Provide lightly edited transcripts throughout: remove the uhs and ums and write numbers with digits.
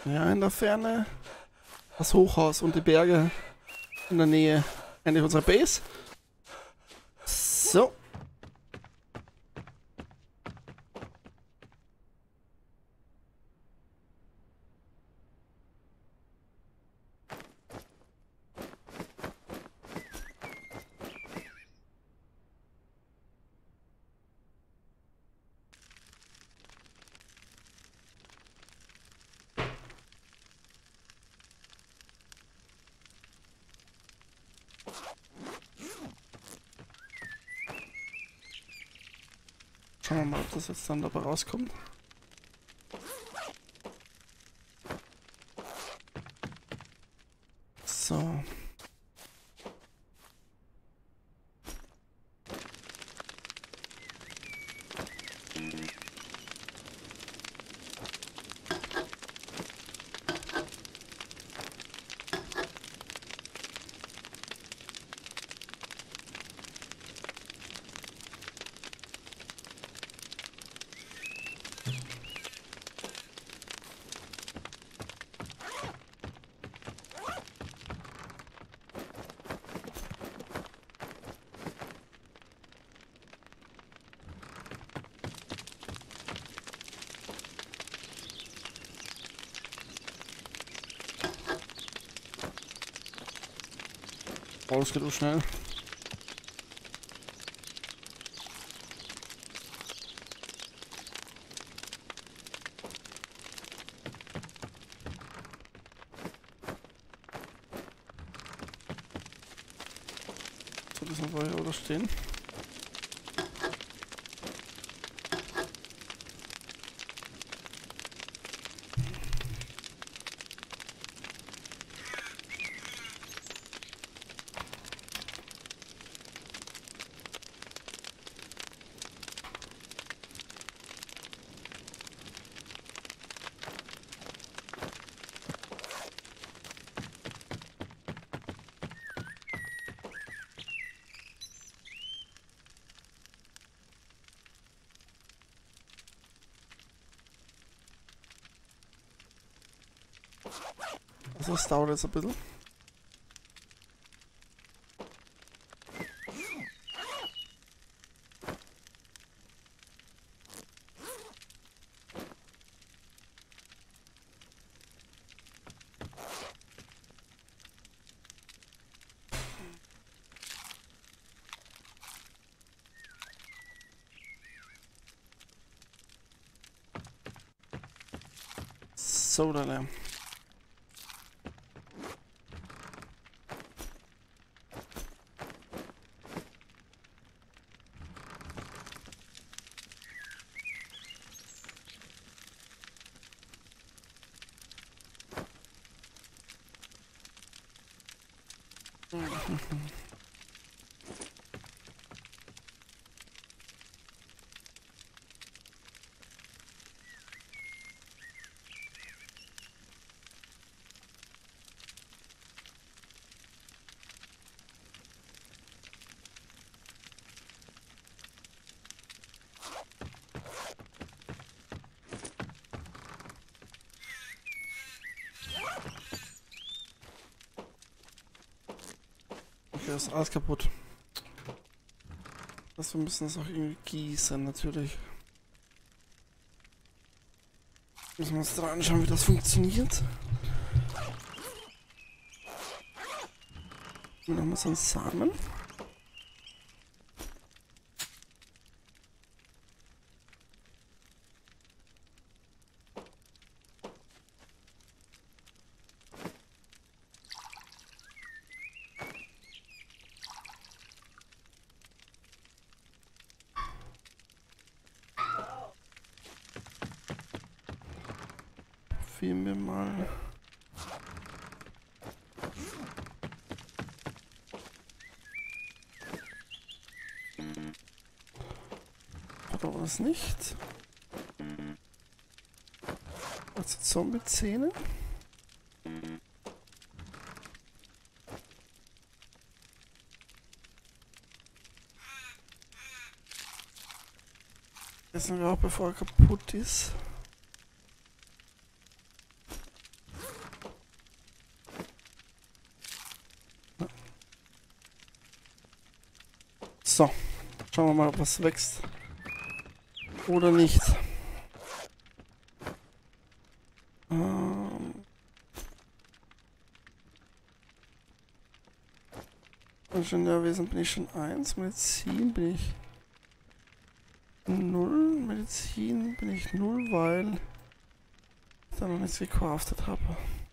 Ja, in der Ferne das Hochhaus und die Berge in der Nähe. Eigentlich unserer Base. So. Schauen wir mal, ob das jetzt dann dabei rauskommt. So. Oh, das geht so schnell. So, das noch hier oder stehen. Also das dauert jetzt ein bisschen. So, dann. Okay, ist alles kaputt. Wir müssen das auch irgendwie gießen, natürlich. Müssen wir uns da anschauen, wie das funktioniert. Dann haben wir so einen Samen. Filmen wir mal. Oder was nicht? Also Zombie-Zähne. Essen wir auch, bevor er kaputt ist. So. Schauen wir mal, ob was wächst. Oder nicht. Ingenieurwesen bin ich schon 1. Medizin bin ich 0. Medizin bin ich 0, weil ich da noch nichts gecraftet habe.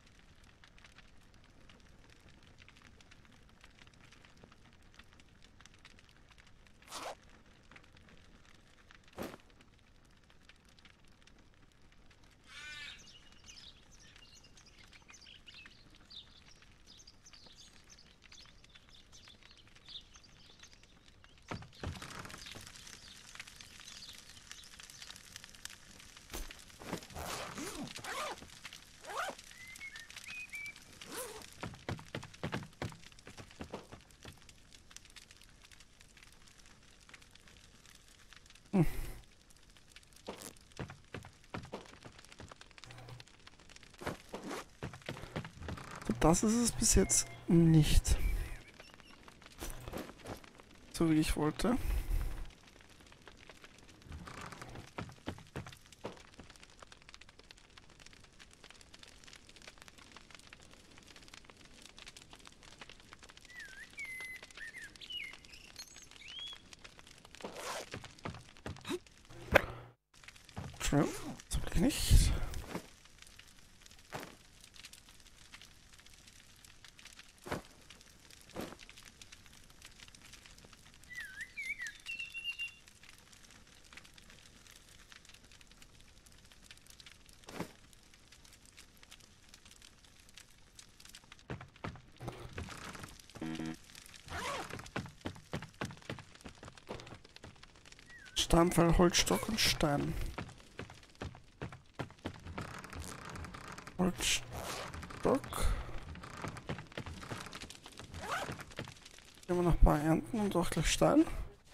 Das ist es bis jetzt nicht. So wie ich wollte. True. So will ich nicht. Stammfall, Holzstock und Stein. Holzstock. Gehen wir noch ein paar ernten und auch gleich Stein.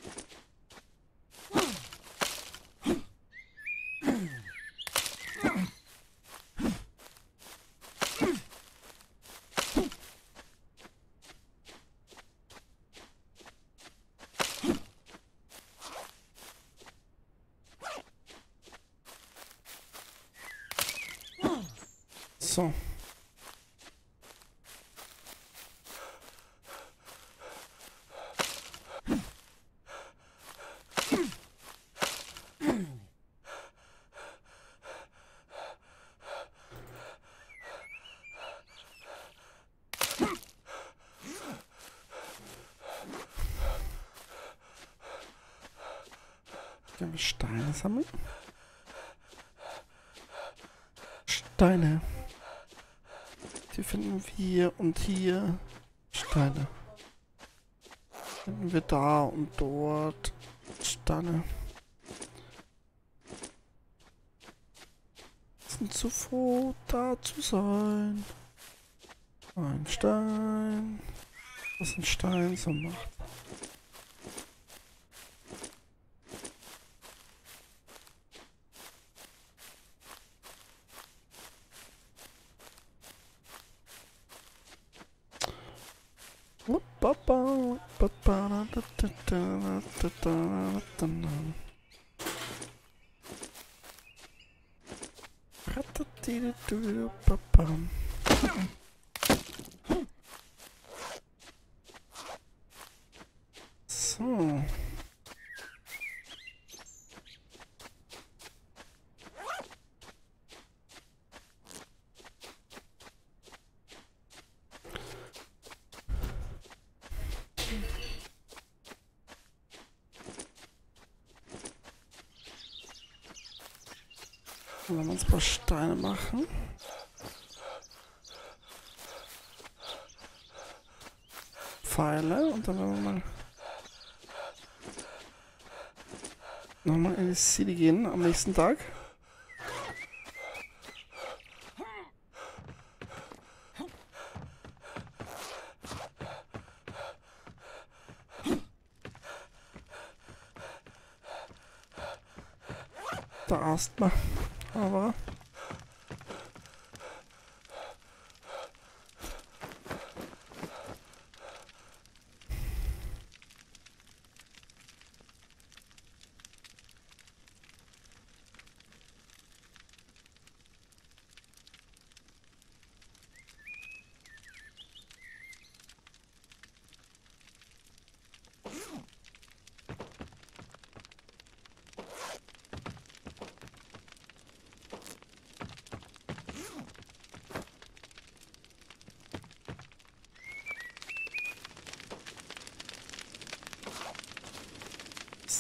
So. Gehen wir Steine sammeln. Steine. Die finden wir hier und hier. Steine. Finden wir da und dort. Steine. Sind zu froh, da zu sein. Ein Stein. Was ein Stein so macht. So. Wollen wir uns ein paar Steine machen? Pfeile und dann werden wir mal nochmal in die City gehen am nächsten Tag. Da erstmal. Aber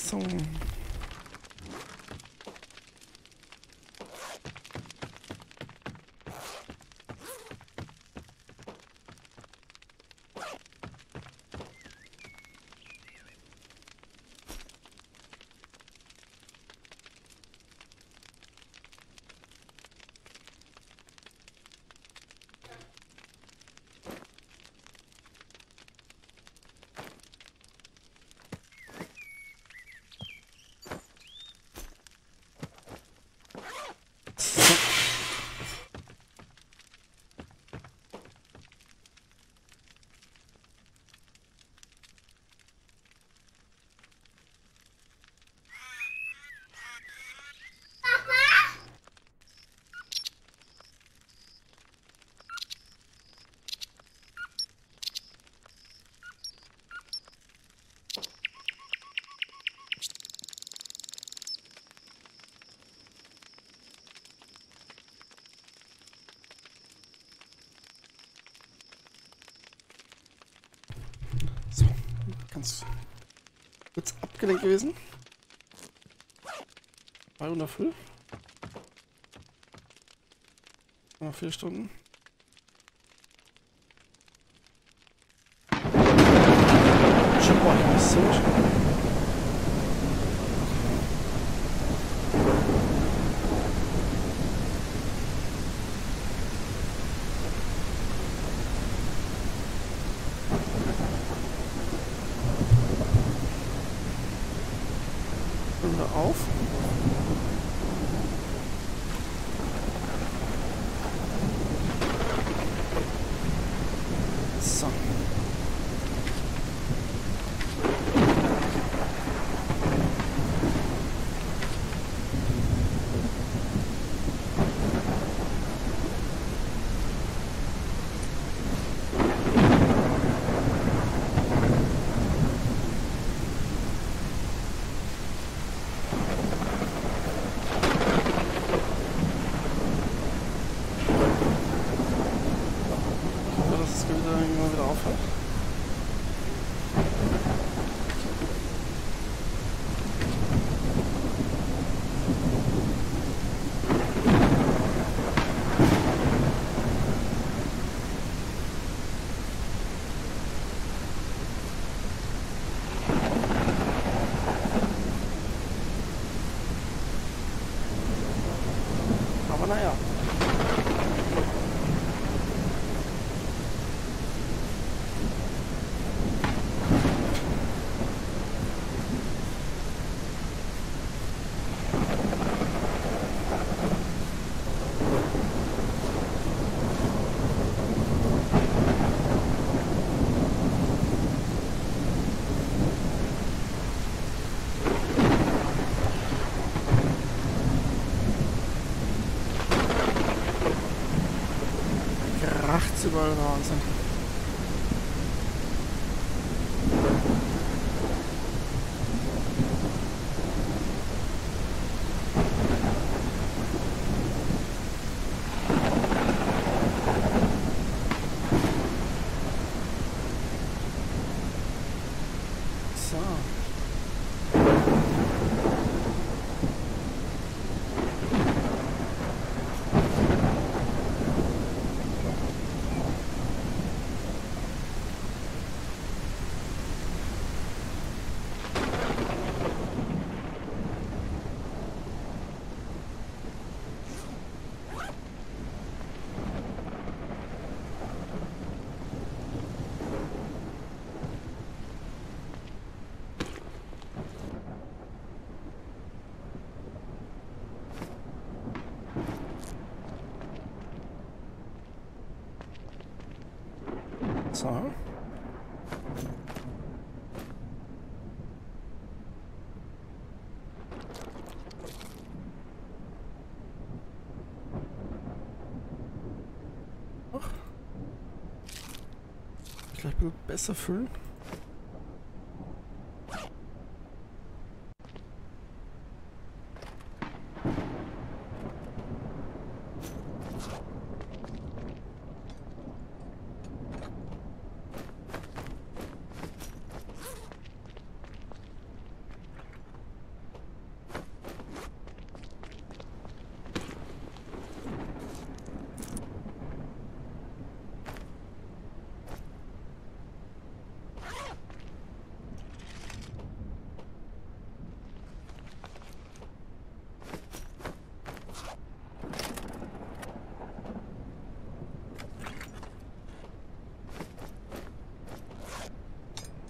So. So, ganz kurz abgelenkt gewesen. 200 Füll. Noch 4 Stunden. Schon ordentlich sind. Auf. So. Wieder aufhört. Aber naja. Kracht's überall, Wahnsinn. So. So. Ach. Vielleicht ein bisschen besser füllen.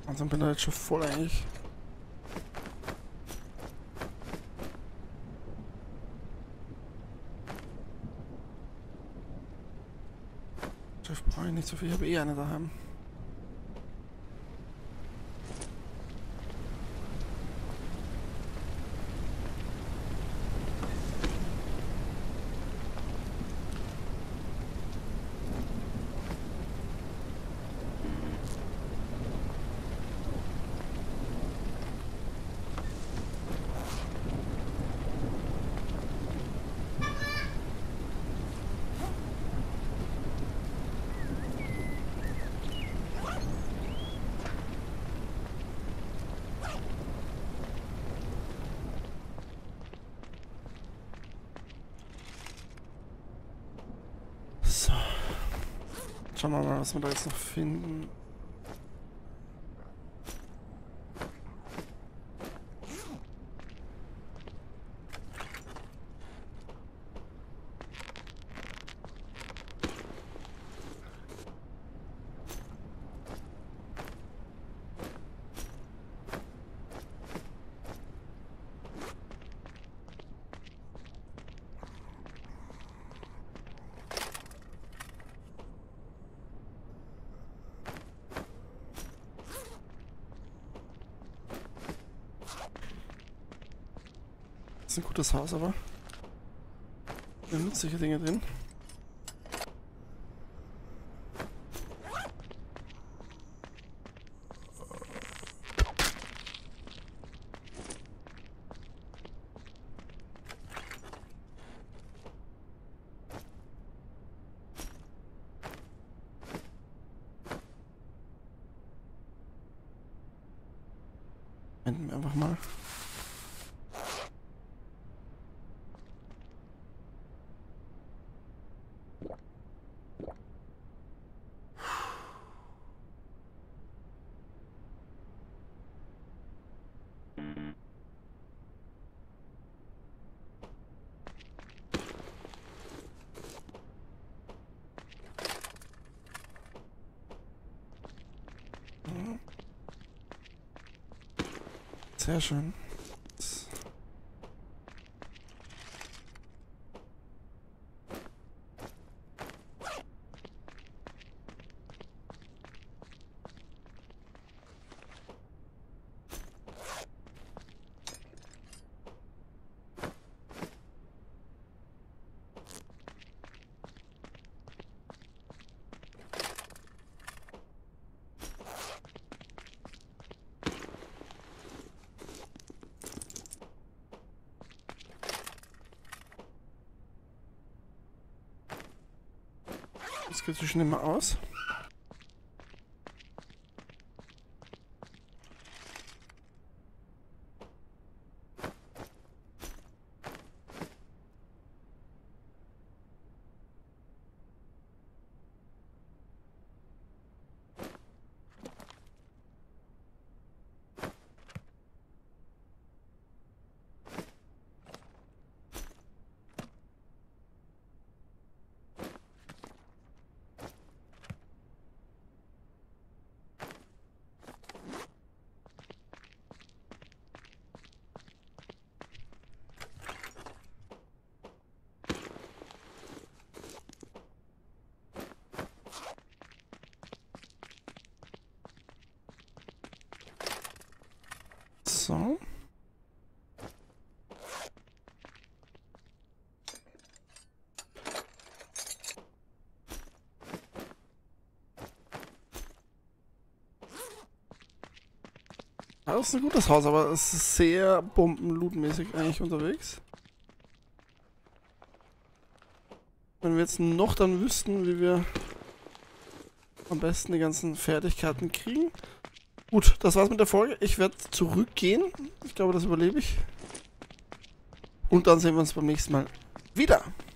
Also bin da jetzt schon voll eigentlich. Chef brauche ich nicht so viel, ich habe eh eine daheim. So. Schauen wir mal, was wir da jetzt noch finden. Das ist ein gutes Haus, aber wir haben nützliche Dinge drin. Wenden wir einfach mal. Sehr schön. Das geht sich nicht mehr aus. So. Das ist ein gutes Haus, aber es ist sehr bombenlootmäßig eigentlich unterwegs. Wenn wir jetzt noch dann wüssten, wie wir am besten die ganzen Fertigkeiten kriegen. Gut, das war's mit der Folge. Ich werde zurückgehen. Ich glaube, das überlebe ich. Und dann sehen wir uns beim nächsten Mal wieder.